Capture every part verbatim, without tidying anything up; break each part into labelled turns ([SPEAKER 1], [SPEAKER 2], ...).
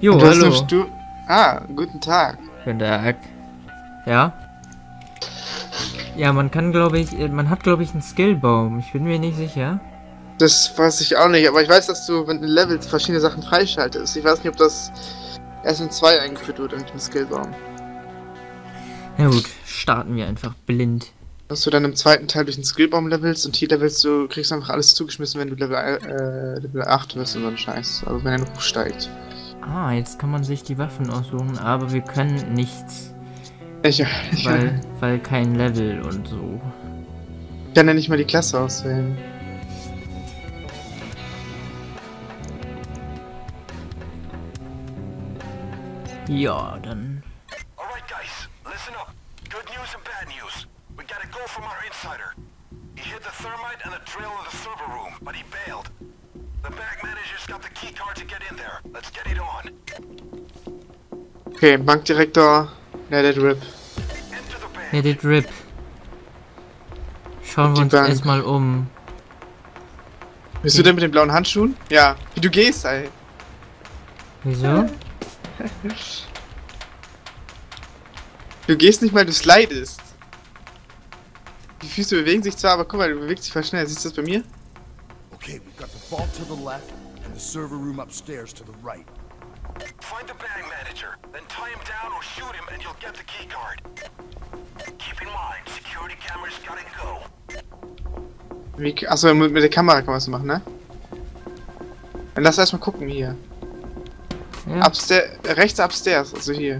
[SPEAKER 1] Jo,
[SPEAKER 2] du hast
[SPEAKER 1] hallo.
[SPEAKER 2] eine Stu ah, guten Tag.
[SPEAKER 1] Guten Tag. Ja? Ja, man kann, glaube ich, man hat, glaube ich, einen Skillbaum. Ich bin mir nicht sicher.
[SPEAKER 2] Das weiß ich auch nicht, aber ich weiß, dass du, wenn du Levels verschiedene Sachen freischaltest. Ich weiß nicht, ob das erst in zwei eingeführt wird mit dem Skillbaum.
[SPEAKER 1] Na gut, starten wir einfach blind.
[SPEAKER 2] Dass du dann im zweiten Teil durch den Skillbaum levelst und hier levelst du, kriegst einfach alles zugeschmissen, wenn du Level, äh, Level acht wirst und so ein Scheiß. Also wenn dein Ruf steigt.
[SPEAKER 1] Ah, jetzt kann man sich die Waffen aussuchen, aber wir können nichts.
[SPEAKER 2] Ich, ich,
[SPEAKER 1] Weil, weil kein Level und so.
[SPEAKER 2] ich kann ja nicht mal die Klasse auswählen.
[SPEAKER 1] Ja, dann.
[SPEAKER 3] Alright guys, listen up. Good news and bad news. We got a go from our insider. He hid the thermite and the drill in the server room, but he bailed. The bank manager's got the key card to get in there. Let's get it on.
[SPEAKER 2] Okay, Bankdirektor, let it rip.
[SPEAKER 3] Enter the bank.
[SPEAKER 1] Let it rip. Schauen
[SPEAKER 2] Die
[SPEAKER 1] wir uns
[SPEAKER 2] Bank.
[SPEAKER 1] erstmal um.
[SPEAKER 2] Bist du denn mit den blauen Handschuhen? Ja. Wie du gehst, ey.
[SPEAKER 1] Wieso?
[SPEAKER 2] Du gehst nicht mal, du slidest. Die Füße bewegen sich zwar, aber guck mal, du bewegst dich voll schnell. Siehst du das bei mir?
[SPEAKER 4] Okay, we've got the vault to the left and the server room upstairs to the right.
[SPEAKER 3] Find the bank manager, then tie him down or shoot him and you'll get the key card. Keep in mind, security cameras gotta go.
[SPEAKER 2] Wie, achso, mit, mit der Kamera kann man das machen, ne? Dann lass erstmal gucken hier.
[SPEAKER 1] Ja.
[SPEAKER 2] Upstairs, rechts upstairs, also hier.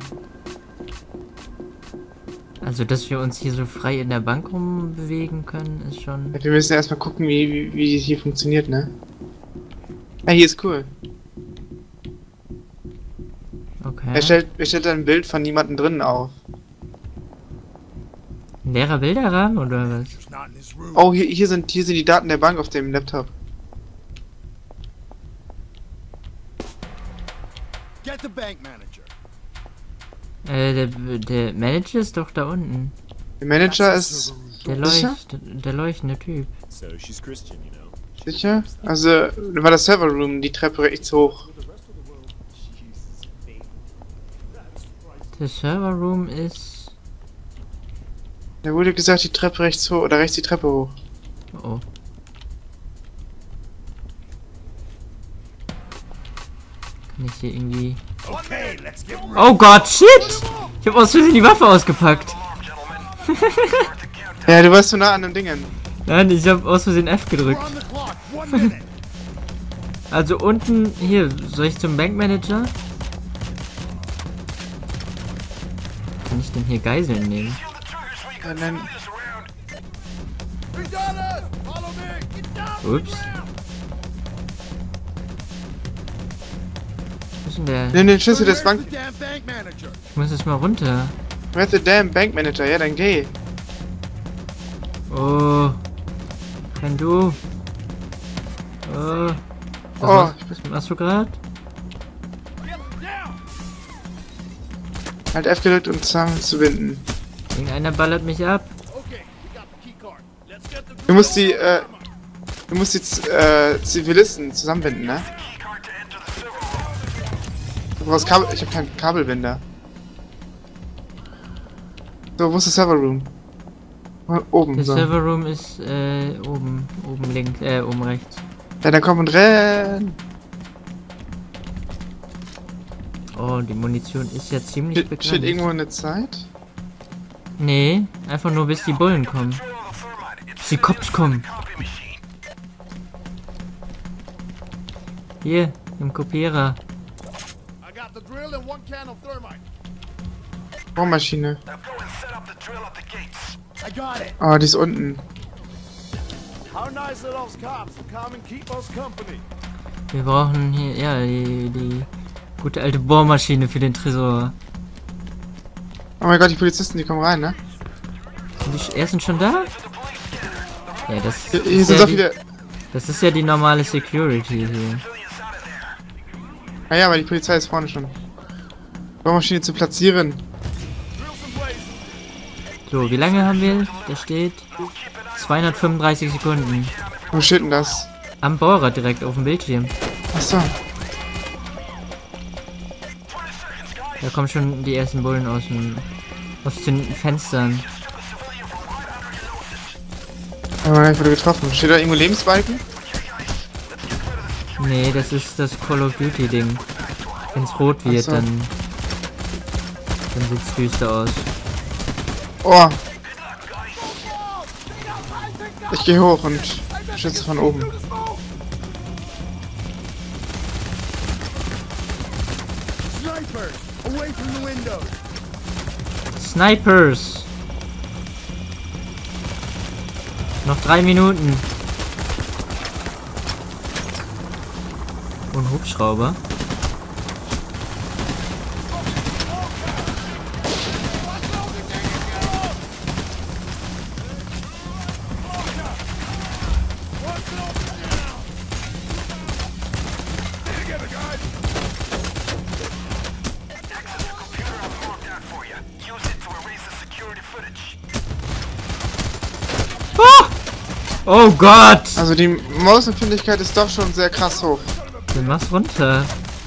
[SPEAKER 1] Also, dass wir uns hier so frei in der Bank rumbewegen können, ist schon.
[SPEAKER 2] Wir müssen erstmal gucken, wie, wie, wie das hier funktioniert, ne? Ah, hier ist cool.
[SPEAKER 1] Okay.
[SPEAKER 2] Er stellt, er stellt ein Bild von niemandem drinnen auf.
[SPEAKER 1] Ein leerer Bilderrahmen oder was?
[SPEAKER 4] It's not in this room.
[SPEAKER 2] Oh, hier, hier sind hier sind die Daten der Bank auf dem Laptop.
[SPEAKER 4] Get the bank manager.
[SPEAKER 1] Äh, der, der Manager ist doch da unten.
[SPEAKER 2] Der Manager ist
[SPEAKER 1] Der
[SPEAKER 2] Sicher?
[SPEAKER 1] leucht, der leuchtende Typ.
[SPEAKER 5] So she's Christian, you know.
[SPEAKER 2] sicher. Also, da war das Server Room, die Treppe rechts hoch.
[SPEAKER 1] Der Server Room ist.
[SPEAKER 2] Da wurde gesagt, die Treppe rechts hoch oder rechts die Treppe hoch.
[SPEAKER 1] Oh. Kann ich hier irgendwie.
[SPEAKER 4] Okay, let's get ready.
[SPEAKER 1] Oh Gott, shit! Ich hab aus Versehen die Waffe ausgepackt.
[SPEAKER 2] Ja, du warst so nah an den Dingen.
[SPEAKER 1] Nein, ich hab aus Versehen F
[SPEAKER 4] We're
[SPEAKER 1] gedrückt.
[SPEAKER 4] on the clock. One minute.
[SPEAKER 1] Also unten, hier, soll ich zum Bankmanager? Kann ich denn hier Geiseln nehmen?
[SPEAKER 2] Ja, nein.
[SPEAKER 4] We got it. Follow me. Get down.
[SPEAKER 1] Ups. Wo ist denn der?
[SPEAKER 2] Nimm den Schlüssel des
[SPEAKER 4] Where's
[SPEAKER 2] Bank...
[SPEAKER 4] the damn bank manager?
[SPEAKER 1] Ich muss jetzt mal runter.
[SPEAKER 2] Where's the damn Bank Manager? Ja, dann geh.
[SPEAKER 1] Oh. Kann du? Oh. Was,
[SPEAKER 2] Oh.
[SPEAKER 1] machst, was machst du gerade?
[SPEAKER 2] Halt F gedrückt, um zusammen zu binden.
[SPEAKER 1] Irgendeiner ballert mich ab.
[SPEAKER 4] Okay, we got the key card. Let's get the.
[SPEAKER 2] Du musst die, äh... Du musst die Z- äh, Zivilisten zusammenbinden, ne? Du brauchst Kabel... Ich hab keinen Kabelbinder. So, wo ist der Server Room? Oben,
[SPEAKER 1] Der
[SPEAKER 2] so.
[SPEAKER 1] Server Room ist äh, oben, oben links, äh, oben rechts.
[SPEAKER 2] Ja, dann komm und renn!
[SPEAKER 1] Oh, die Munition ist ja ziemlich
[SPEAKER 2] Steht,
[SPEAKER 1] begrenzt.
[SPEAKER 2] steht irgendwo eine Zeit?
[SPEAKER 1] Nee, einfach nur bis die Bullen kommen. Bis die Cops kommen. Hier, im Kopierer.
[SPEAKER 4] I got the drill and one can of thermite.
[SPEAKER 2] Bohrmaschine.
[SPEAKER 3] Now go and set up the drill at the gates.
[SPEAKER 4] I got it.
[SPEAKER 2] Oh, die ist unten.
[SPEAKER 4] How nice of those cops to come and keep us company.
[SPEAKER 1] Wir brauchen hier, ja, die, die gute alte Bohrmaschine für den Tresor.
[SPEAKER 2] Oh mein Gott, die Polizisten, die kommen rein, ne?
[SPEAKER 1] Sind die ersten schon da? Ja, das
[SPEAKER 2] Hier, hier
[SPEAKER 1] ist
[SPEAKER 2] sind
[SPEAKER 1] ja
[SPEAKER 2] so
[SPEAKER 1] die,
[SPEAKER 2] viele...
[SPEAKER 1] das ist ja die normale Security hier.
[SPEAKER 2] Ah ja, aber die Polizei ist vorne schon. Bohrmaschine zu platzieren.
[SPEAKER 1] So, wie lange haben wir? Da steht zweihundertfünfunddreißig Sekunden.
[SPEAKER 2] Wo steht denn das?
[SPEAKER 1] Am Bohrer direkt auf dem Bildschirm.
[SPEAKER 2] Achso.
[SPEAKER 1] Da kommen schon die ersten Bullen aus dem aus den Fenstern.
[SPEAKER 2] Aber ich wurde getroffen. Steht da irgendwo Lebensbalken?
[SPEAKER 1] Nee, das ist das Call of Duty Ding. Wenn es rot wird,
[SPEAKER 2] Ach so.
[SPEAKER 1] dann dann sieht's düster aus.
[SPEAKER 2] Oh. Ich gehe hoch und schütze von oben.
[SPEAKER 4] Snipers! Away from the windows!
[SPEAKER 1] Snipers! Noch drei Minuten. Und Hubschrauber. Oh Gott!
[SPEAKER 2] Also die Mausempfindlichkeit ist doch schon sehr krass hoch.
[SPEAKER 1] Dann mach's runter.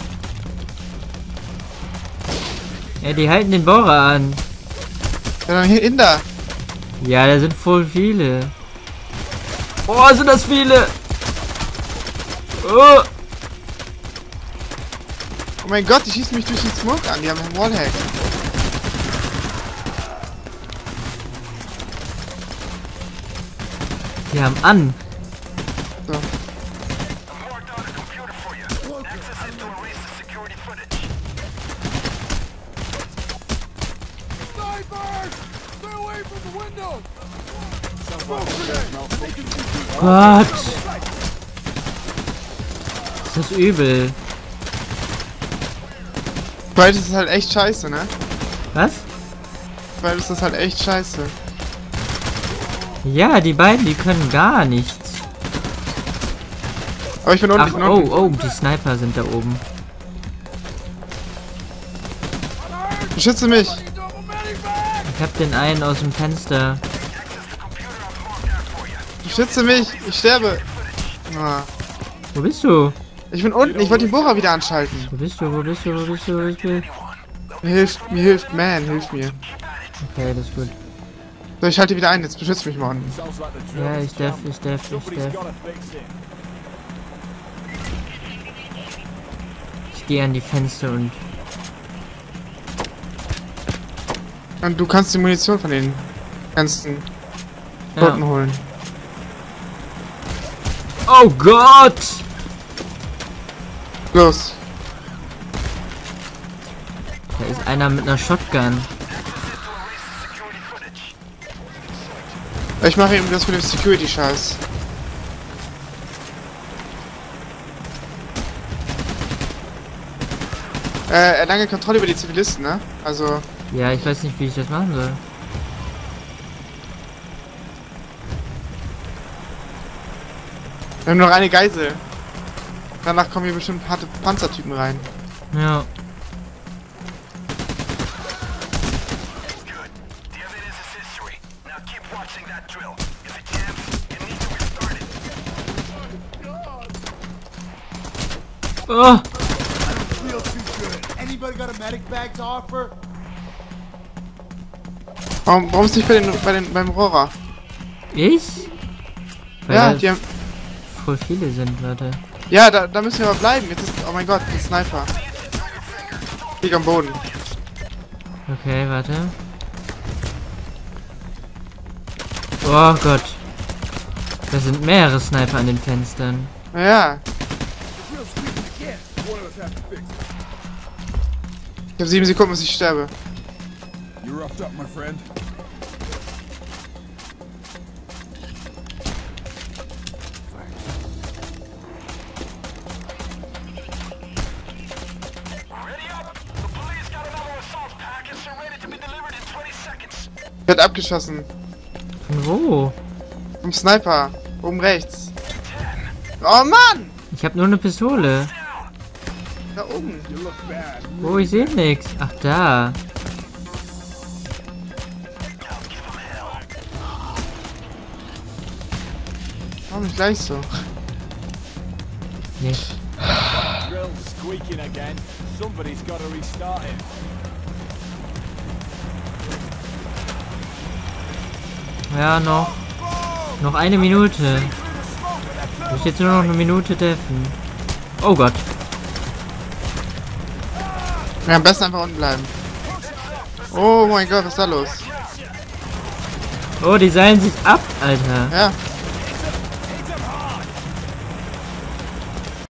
[SPEAKER 1] Ja, die halten den Bohrer an.
[SPEAKER 2] Ja, dann hier in da.
[SPEAKER 1] Ja, da sind voll viele. Oh, sind das viele! Oh!
[SPEAKER 2] Oh mein Gott, die schießen mich durch den Smoke an. Die haben einen Wallhack.
[SPEAKER 1] Die haben an.
[SPEAKER 2] So.
[SPEAKER 4] Snipers! Stay away from the window!
[SPEAKER 1] Gott! Ist das übel.
[SPEAKER 2] Weil das ist halt echt scheiße, ne?
[SPEAKER 1] Was?
[SPEAKER 2] Weil das ist halt echt scheiße.
[SPEAKER 1] Ja, die beiden, die können gar nichts.
[SPEAKER 2] Aber ich bin unten,
[SPEAKER 1] Ach,
[SPEAKER 2] ich bin
[SPEAKER 1] oh,
[SPEAKER 2] unten.
[SPEAKER 1] oh, die Sniper sind da oben.
[SPEAKER 2] Beschütze mich!
[SPEAKER 1] Ich hab den einen aus dem Fenster.
[SPEAKER 2] Beschütze mich! Ich sterbe! Ah.
[SPEAKER 1] Wo bist du?
[SPEAKER 2] Ich bin unten, ich wollte den Bohrer wieder anschalten.
[SPEAKER 1] Wo bist du? Wo bist du? Wo bist du? Wo bist du?
[SPEAKER 2] Mir hilft, mir hilft, man, hilf mir.
[SPEAKER 1] Okay, das ist gut.
[SPEAKER 2] So, ich schalte wieder ein, jetzt beschütze mich mal unten.
[SPEAKER 5] Sounds like the drill.
[SPEAKER 1] Ja, ich darf, ich darf, ich
[SPEAKER 5] Somebody's
[SPEAKER 1] darf.
[SPEAKER 5] gotta fix it.
[SPEAKER 1] Ich gehe an die Fenster und...
[SPEAKER 2] Und du kannst die Munition von den ganzen Toten
[SPEAKER 1] Ja.
[SPEAKER 2] holen.
[SPEAKER 1] Oh Gott!
[SPEAKER 2] Los.
[SPEAKER 1] Da ist einer mit einer Shotgun.
[SPEAKER 2] Ich mache eben das mit dem Security-Scheiß. Äh, erlange Kontrolle über die Zivilisten, ne? Also,
[SPEAKER 1] Ja, ich weiß nicht, wie ich das machen soll.
[SPEAKER 2] wir haben noch eine Geisel. Danach kommen hier bestimmt harte Panzertypen rein.
[SPEAKER 1] Ja.
[SPEAKER 3] Good. The evidence is history. Now keep watching that drill. If it jams, you need to restart it.
[SPEAKER 1] Oh!
[SPEAKER 4] Feel too good. Anybody got a medic bag to offer?
[SPEAKER 2] Warum, warum ist nicht bei den, bei den, beim Rohrer?
[SPEAKER 1] Ich? Weil
[SPEAKER 2] Ja,
[SPEAKER 1] da
[SPEAKER 2] die haben,
[SPEAKER 1] voll viele sind, warte.
[SPEAKER 2] ja, da, da müssen wir aber bleiben. Jetzt ist, oh mein Gott, ein Sniper. Lieg am Boden.
[SPEAKER 1] Okay, warte. Oh Gott. Da sind mehrere Sniper an den Fenstern.
[SPEAKER 2] Ja. Ich habe sieben Sekunden, bis ich sterbe.
[SPEAKER 4] You're roughed up, my friend.
[SPEAKER 3] Ready up! The police got another assault package and ready to be delivered in twenty seconds.
[SPEAKER 2] Ich werde abgeschossen.
[SPEAKER 1] Von wo?
[SPEAKER 2] Vom Sniper. Oben rechts. Oh Mann!
[SPEAKER 1] Ich habe nur eine Pistole.
[SPEAKER 2] Da oben.
[SPEAKER 4] You look bad.
[SPEAKER 1] Oh, ich sehe nichts. Ach, da.
[SPEAKER 2] Warum nicht gleich so?
[SPEAKER 1] Nicht.
[SPEAKER 5] Drill's squeaking again. Somebody's gotta restart it.
[SPEAKER 1] Ja, noch. Noch eine Minute. Ich jetzt nur noch eine Minute deffen. Oh Gott.
[SPEAKER 2] Ja, am besten einfach unten bleiben. Oh mein Gott, was ist da los?
[SPEAKER 1] Oh, die seilen sich ab, Alter.
[SPEAKER 2] Ja,